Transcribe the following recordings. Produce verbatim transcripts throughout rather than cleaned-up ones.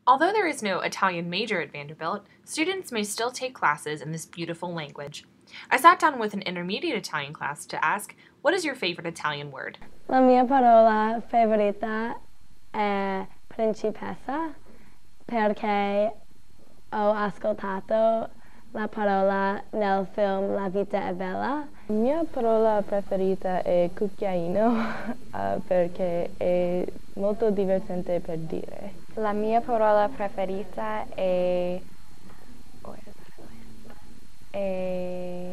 Although there is no Italian major at Vanderbilt, students may still take classes in this beautiful language. I sat down with an intermediate Italian class to ask, what is your favorite Italian word? La mia parola favorita è principessa perché ho ascoltato la parola nel film La vita è bella. La mia parola preferita è cucchiaino uh, perché è molto divertente per dire. La mia parola preferita è, è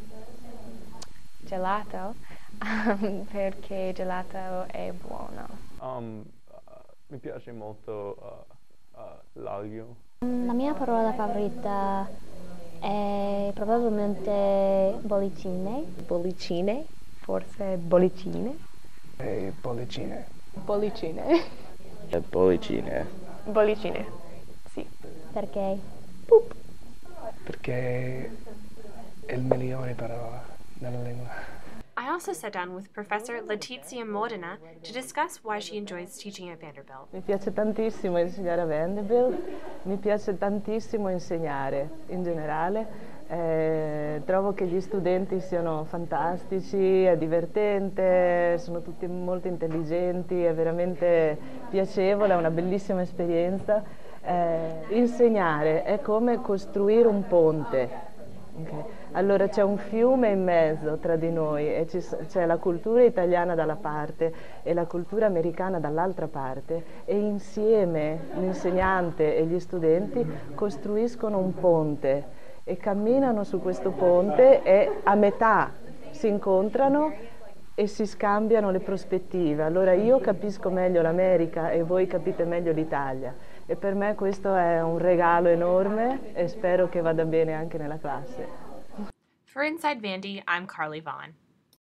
gelato um, perché gelato è buono. Um, uh, mi piace molto uh, uh, l'aglio. La mia parola favorita è probabilmente bollicine. Bollicine? Forse bollicine? E bollicine. Bollicine. Bollicine. Bollicine, sì. Perché? Boop. Perché è il migliore parola nella lingua. I also sat down with Professor Letizia Modena to discuss why she enjoys teaching at Vanderbilt. Mi piace tantissimo insegnare a Vanderbilt, mi piace tantissimo insegnare in generale. Eh, trovo che gli studenti siano fantastici, è divertente, sono tutti molto intelligenti, è veramente piacevole, è una bellissima esperienza. Eh, insegnare è come costruire un ponte. Okay. Allora c'è un fiume in mezzo tra di noi e c'è la cultura italiana dalla parte e la cultura americana dall'altra parte e insieme l'insegnante e gli studenti costruiscono un ponte e camminano su questo ponte e a metà si incontrano e si scambiano le prospettive. Allora io capisco meglio l'America e voi capite meglio l'Italia e per me questo è un regalo enorme e spero che vada bene anche nella classe. For InsideVandy, I'm Carly Vaughn.